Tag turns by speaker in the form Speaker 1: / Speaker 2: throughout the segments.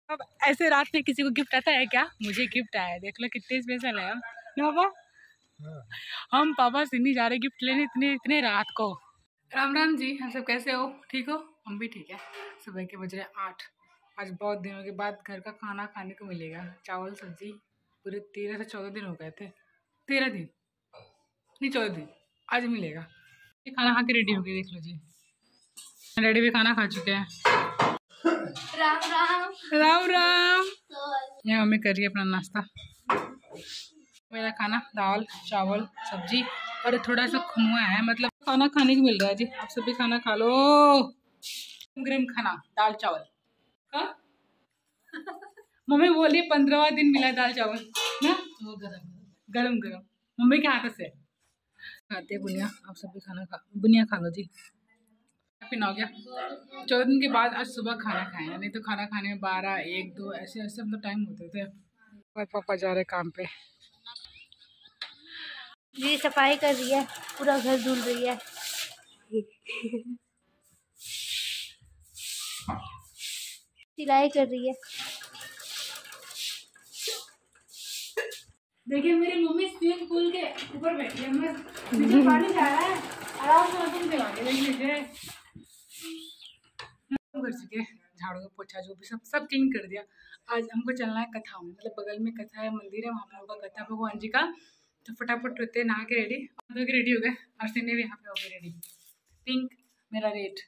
Speaker 1: अब ऐसे रात में किसी को गिफ्ट आता है क्या? मुझे गिफ्ट आया है, देख लो कितने स्पेशल है ना पापा। हम पापा से नहीं जा रहे गिफ्ट लेने इतने इतने रात को। राम राम जी, हम सब कैसे हो? ठीक हो? हम भी ठीक है। सुबह के बज रहे 8। आज बहुत दिनों के बाद घर का खाना खाने को मिलेगा। चावल सब्जी पूरे 13 से 14 दिन हो गए थे। 13 दिन नहीं 14 दिन आज मिलेगा। ये खाना खा के रेडी हो गए, देख लो जी। रेडी भी खाना खा चुके हैं।
Speaker 2: राम राम
Speaker 1: राम राम। यहाँ मम्मी कर रही है अपना नाश्ता। मेरा खाना दाल चावल सब्जी और थोड़ा सा खुनुआ है, मतलब खाना खाने को मिल रहा है जी। आप सब भी खाना खा लो। गरम खाना दाल चावल। हाँ मम्मी बोली 15वां दिन मिला दाल चावल ना, वो गरम गरम मम्मी के हाथ से खाते हैं। बुनिया आप सब भी खाना खा, बुनिया खा लो जी। पिन हो गया। 14 दिन के बाद आज सुबह खाना खाए, नहीं तो खाना खाने में 12, 1, 2 ऐसे ऐसे मतलब टाइम होते थे। और पापा जा रहे काम पे।
Speaker 2: जी सफाई कर रही है, पूरा घर धुल रही है। सिलाई कर रही है।
Speaker 1: देखिए मेरी मम्मी स्विमिंग पूल के ऊपर बैठी है, मैं नीचे पानी जा रहा है, आराम से मशीन चला के देख लीजिए। कर चुके झाड़ू पोछा जो भी सब क्लीन कर दिया। आज हमको चलना है कथा में, मतलब बगल में कथा है, मंदिर है, वहाँ पे होगा कथा भगवान जी का। तो फटाफट होते नहा के रेडी हो गए। और सिन्नी भी यहाँ पे हो गई रेडी। पिंक मेरा रेड।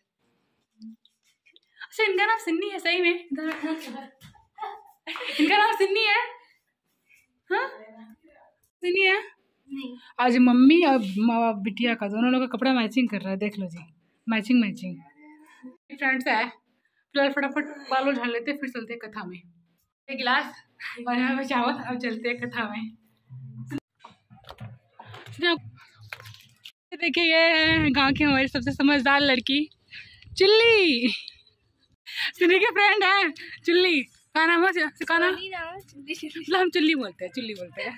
Speaker 1: अच्छा इनका नाम सिन्नी है सही में? इनका नाम सिन्नी है? हाँ सिन्नी है।
Speaker 2: नहीं
Speaker 1: आज मम्मी और बिटिया का दोनों लोग का कपड़ा मैचिंग कर रहा है, देख लो जी। मैचिंग फ्रेंड्स है। फिलहाल फटाफट बालों झाड़ लेते फिर चलते कथा में। एक गिलास और यहाँ पे चावल। अब चलते हैं कथा में। देखिए ये है गांव की हमारी सबसे समझदार लड़की चुल्ली। सिनी के फ्रेंड है चुल्ली। क्या नाम है? हम चुल्ली बोलते हैं।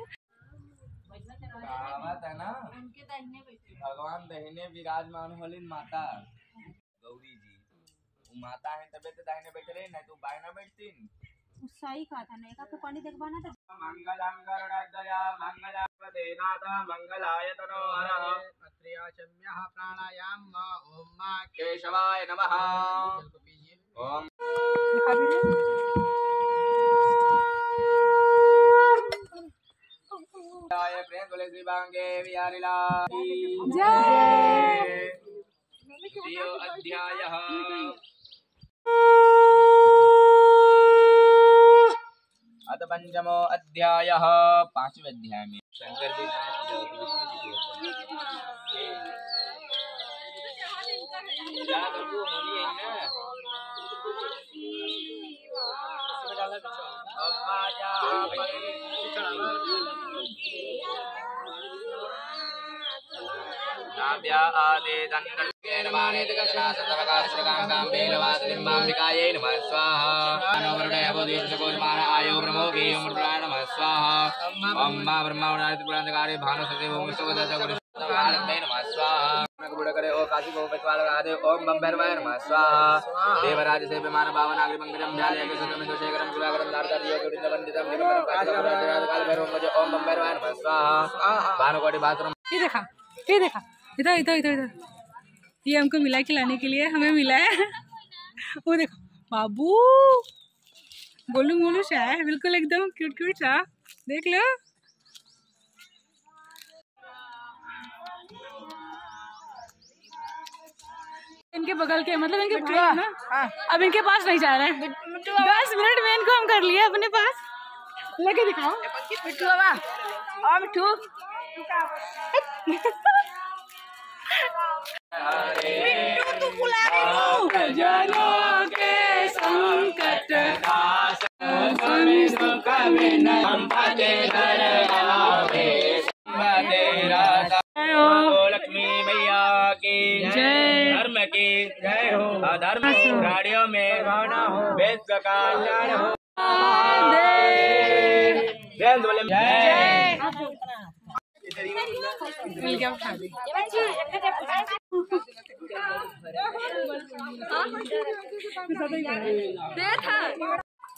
Speaker 3: कहावत है ना, भगवान दाहिने विराजमान होलिन माता गौरी जी। वो माता है तबे तो दाहिने बैठे रहे, नहीं तो बाएं ना बैठतीन।
Speaker 2: सही कहा था, नहीं का पानी देखवाना था।
Speaker 3: मंगलम गरुड़ध्वजा मंगलापते नाथ मंगलाय तनोहरः अत्र्याचम्यः प्राणायाम ओम मा केशवाय नमः। ओम जय प्रेम बोले श्री बांगे विहारिला
Speaker 1: जय।
Speaker 3: द्वितीयो अध्यायः। अथ पंचमो अध्यायः। 5वें अध्याय में शंकर जी आदे दंडकेन मानेत कृष्णा सतवकाश्रकांगां बेलवासनिम्बाम्बिकायै नमः स्वाहा। अनवरुणे अवधीशकोजमान आयो ब्रह्मोगी अमृताय नमः स्वाहा। ओम मा ब्रह्मावनादित पुराणकारे भानुसते ओम विश्ववदशगुरुस्वाहाय नमः स्वाहा। गुणकरे ओ काशी गो पत्वालगादे ओम बंभैरवाय नमः स्वाहा। देवराज से विमान भावन आग्रि मंगलम ध्याये के सुतम दोषेकरम शिवाकरम दारदार योग वृंदवंदितम निकटम काशराज काल भैरव मुझे ओम बंभैरवाय नमः स्वाहा। भानुकोटि भास्वरम।
Speaker 1: ये देखा इधर ये हमको मिला खिलाने के लिए, हमें मिला है। वो देखो बाबू गोलू सा है, बिल्कुल एकदम क्यूट सा, देख लो। इनके बगल के मतलब इनके भाई है ना। अब इनके पास नहीं जा रहे हैं। 10 मिनट में इनको हम कर लिए अपने पास। लेके दिखाओ मिट्टू बाबा। और मिट्टू
Speaker 2: तू बुला रही
Speaker 1: जनों के संकट
Speaker 3: लक्ष्मी मैया की जय। धर्म की जय हो। अधर्म गाड़ियों में वेद का कल्याण हो। जय।
Speaker 1: मिल गया उठा दी।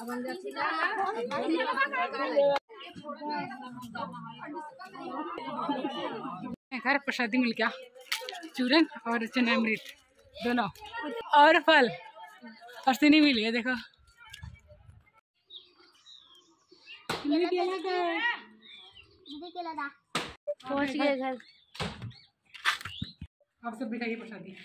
Speaker 1: घर प्रसादी मिल गया, चूरन और चना अमृत दोनों, और फल और सीनी मिली है। देखो
Speaker 2: पहुंच गए घर।
Speaker 1: आप सब भी खाइए प्रसादी।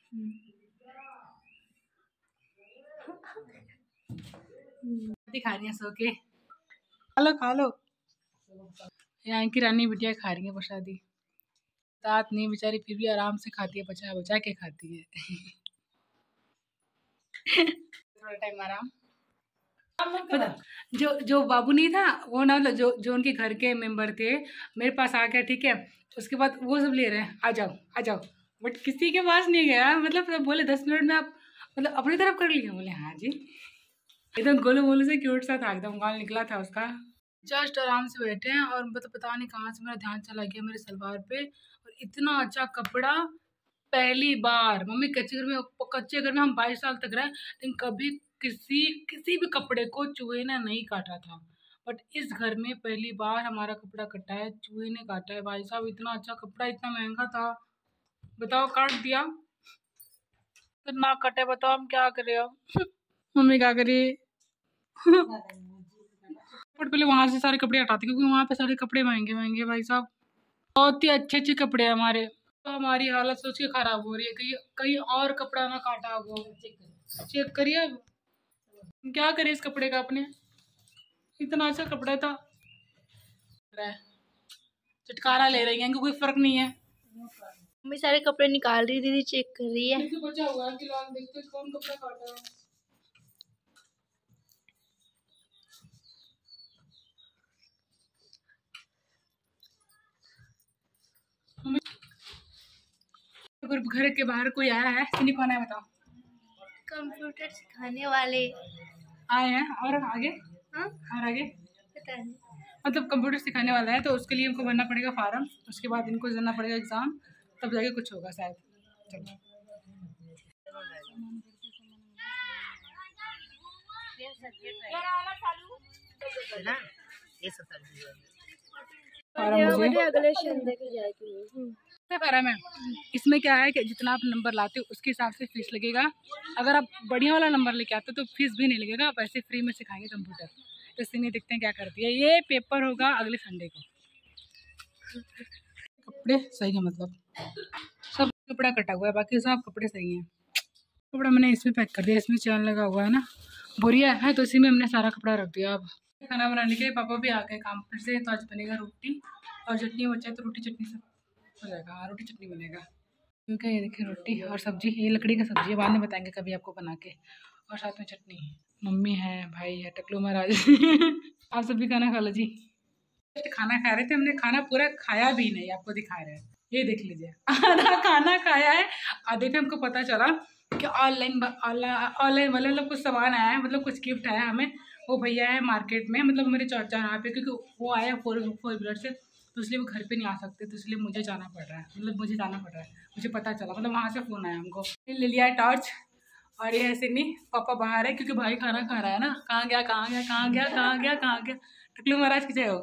Speaker 1: खा रही है सो के, खा लो। यहाँ की रानी बिटिया खा रही है प्रसादी, दांत नहीं बेचारी, फिर भी आराम से खाती है, बचा बचा के खाती है। थोड़ा टाइम आराम। पता जो बाबू नहीं था वो ना, मतलब जो उनके घर के मेंबर थे मेरे पास आ गया, ठीक है। उसके बाद वो सब ले रहे हैं आ जाओ आ जाओ, बट किसी के पास नहीं गया। मतलब बोले 10 मिनट में आप मतलब अपनी तरफ कर लिए। बोले हाँ जी। एकदम गोलू मोलू से क्यूट सा था, एकदम गाल निकला था उसका। जस्ट आराम से बैठे हैं और मतलब पता नहीं कहाँ से मेरा ध्यान चला गया मेरे सलवार पे, और इतना अच्छा कपड़ा। पहली बार मम्मी कच्चे घर में हम 22 साल तक रहे, लेकिन कभी किसी भी कपड़े को चूहे ने नहीं काटा था, बट इस घर में पहली बार हमारा कपड़ा कटा है, चूहे ने काटा है। भाई साहब इतना अच्छा कपड़ा, इतना महंगा था, बताओ काट दिया। तो ना कटे, बताओ हम क्या करें अब। मम्मी क्या करे। पहले वहां से सारे कपड़े हटाते, क्योंकि वहां पे सारे कपड़े महंगे महंगे भाई साहब, बहुत ही अच्छे अच्छे कपड़े हैं हमारे। तो हमारी हालत सोच के खराब हो रही है, कहीं कहीं और कपड़ा ना काटा हो। चेक करिए अब क्या करें इस कपड़े का अपने, इतना अच्छा कपड़ा था। चटकारा ले रही है, कोई फर्क नहीं है।
Speaker 2: मम्मी सारे कपड़े निकाल रही, दीदी चेक कर रही है।
Speaker 1: बचा हुआ है फिलहाल, देखते कौन कपड़ा काटा है। अगर घर के बाहर कोई आया है, किन्हीं कौन है बताओ।
Speaker 2: कंप्यूटर सिखाने वाले
Speaker 1: आए हैं, और आगे
Speaker 2: हाँ
Speaker 1: और आगे
Speaker 2: पता नहीं,
Speaker 1: मतलब कंप्यूटर सिखाने वाला है, तो उसके लिए हमको भरना पड़ेगा फार्म, उसके बाद इनको देना पड़ेगा एग्ज़ाम, तब जाके कुछ होगा शायद। चलो
Speaker 2: अगले संडे की जाएगी।
Speaker 1: फार्म है, इसमें क्या है कि जितना आप नंबर लाते हो उसके हिसाब से फीस लगेगा। अगर आप बढ़िया वाला नंबर लेके आते हो तो फीस भी नहीं लगेगा, आप ऐसे फ्री में सिखाएंगे कंप्यूटर। तो इसलिए देखते हैं क्या करती है। ये पेपर होगा अगले संडे को। कपड़े सही है, मतलब सब कपड़ा कटा हुआ है, बाकी सब कपड़े सही हैं। कपड़ा मैंने इसमें पैक कर दिया, इसमें चैन लगा हुआ है ना, बोरिया है, तो इसी में हमने सारा कपड़ा रख दिया। अब खाना बनाने के लिए पापा भी आ गए काम पर से, तो आज बनेगा रोटी और चटनी। बच्चा तो रोटी चटनी सब हो जाएगा। हाँ रोटी चटनी बनेगा, क्योंकि ये देखिए रोटी और सब्जी, ये लकड़ी का सब्जी है, बाद में बताएंगे कभी आपको बना के, और साथ में चटनी। मम्मी है, भाई है, टकलू महाराज। आप सब भी खाना खा लो जी। खाना खा रहे थे हमने, खाना पूरा खाया भी नहीं, आपको दिखा रहे हैं, ये देख लीजिए। आधा खाना खाया है, आधे पे हमको पता चला कि ऑनलाइन वाले मतलब कुछ सामान आया है, मतलब कुछ गिफ्ट आया हमें। वो भैया है मार्केट में, मतलब मेरे चाचा यहाँ पे, क्योंकि वो आया 4 व्हीलर से, तो इसलिए वो घर पे नहीं आ सकते, तो इसलिए मुझे जाना पड़ रहा है, मतलब मुझे जाना पड़ रहा है। मुझे पता चला, मतलब वहाँ से फ़ोन आया हमको। ले लिया है टॉर्च, और ये ऐसे नहीं, पापा बाहर है क्योंकि भाई खाना खा रहा है ना। कहाँ गया कहाँ गया कहाँ गया कहाँ गया कहाँ गया, टकलू महाराज की जय हो।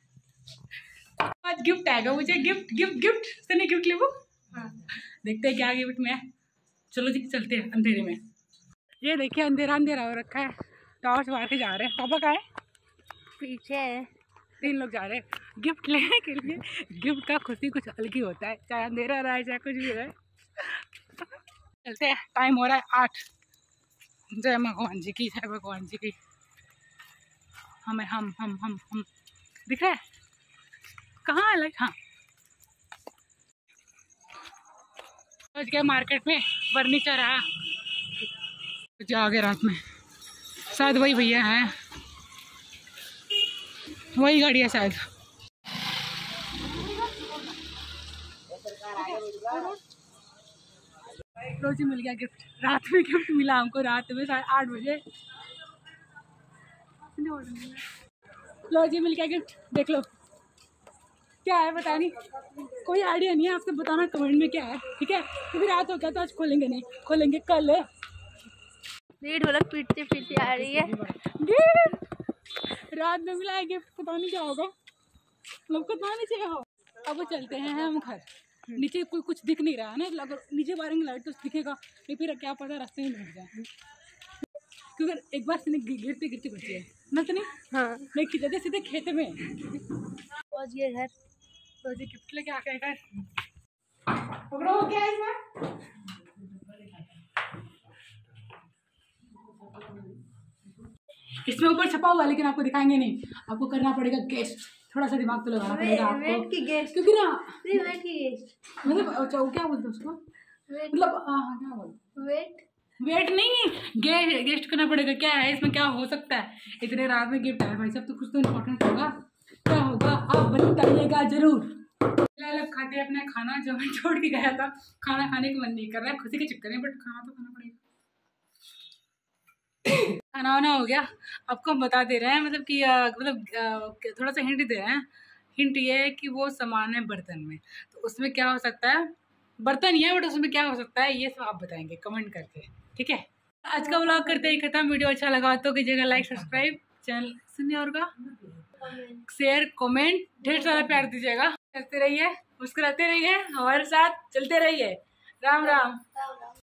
Speaker 1: आज गिफ्ट आएगा मुझे, gift gift gift Sunny gift ले वो। हाँ देखते हैं क्या गिफ्ट में है। चलो जी चलते हैं अंधेरे में। ये देखिए अंधेरा अंधेरा हो रखा है, टॉर्च मार के जा रहे हैं। पापा का है
Speaker 2: पीछे है,
Speaker 1: 3 लोग जा रहे हैं गिफ्ट लेने के लिए। गिफ्ट का खुशी कुछ अलग ही होता है, चाहे अंधेरा रहा है चाहे कुछ भी रहे। चलते हैं, टाइम हो रहा है 8। जय भगवान जी की, जय भगवान जी की। हमें हम दिख रहा है कहाँ है, लाइक हाँ पहुँच गया मार्केट में। फर्नीचर आया जो आगे रात में, शायद वही भैया हैं, वही गाड़ी है शायद। रोजी मिल गया गिफ्ट, रात में गिफ्ट मिला हमको, रात में 8:30 बजे। लो जी मिल गया गिफ्ट, देख लो क्या है, बता नहीं, कोई आइडिया नहीं है, आपसे बताना कमेंट में क्या है, ठीक है। क्योंकि रात हो गया तो आज खोलेंगे नहीं, खोलेंगे कल।
Speaker 2: ढोलक पीटते पीटते आ रही है।
Speaker 1: रात में मिला है गिफ्ट, पता नहीं क्या होगा, मतलब पता नहीं क्या हो। अब चलते हैं हम घर। नीचे कोई कुछ दिख नहीं रहा है ना, अगर नीचे मारेंगे लाइट तो दिखेगा, नहीं फिर क्या पता रास्ते में मिल जाए, क्योंकि एक बार से गिरते गिरते बची है ना, तो नहीं
Speaker 2: हाँ
Speaker 1: नहीं खिंचाते सीधे खेत में।
Speaker 2: पहुँच गए घर।
Speaker 1: तो जी गिफ्ट लेके आ गए घर। पकड़ो हो गया इसमें, इसमें ऊपर छपा हुआ है लेकिन आपको दिखाएंगे नहीं, आपको करना पड़ेगा गेस्ट, थोड़ा सा दिमाग तो लगाना पड़ेगा आपको।
Speaker 2: वेट की गेस्ट,
Speaker 1: क्योंकि ना
Speaker 2: वेट की गेस्ट,
Speaker 1: मतलब अच्छा वो क्या बोलते हैं उसको, मतलब हाँ क्या बोलते,
Speaker 2: वेट
Speaker 1: वेट नहीं, गेस्ट करना पड़ेगा। क्या है इसमें, क्या हो सकता है, इतने रात में गिफ्ट आया भाई साहब, तो कुछ तो इम्पोर्टेंट होगा। क्या होगा आप बताइएगा जरूर। फिलहाल अब खाते हैं अपना खाना, जो मैं छोड़ के गया था, खाना खाने का मन नहीं कर रहा है खुशी के चक्कर में, बट खाना तो खाना पड़ेगा। खाना वाना हो गया, आपको हम बता दे रहे हैं, मतलब कि थोड़ा सा हिंट दे रहे हैं। हिंट ये है कि वो सामान है बर्तन में, तो उसमें क्या हो सकता है, बर्तन ही है बट उसमें क्या हो सकता है ये सब आप बताएंगे कमेंट करके, ठीक है। आज का व्लॉग करते ही खत्म। वीडियो अच्छा लगा तो कीजिएगा लाइक, सब्सक्राइब, चैनल सुनिए और का शेयर, कमेंट, ढेर सारा प्यार दीजिएगा। करते रहिए, मुस्कुराते रहिए, हमारे साथ चलते रहिए। राम राम।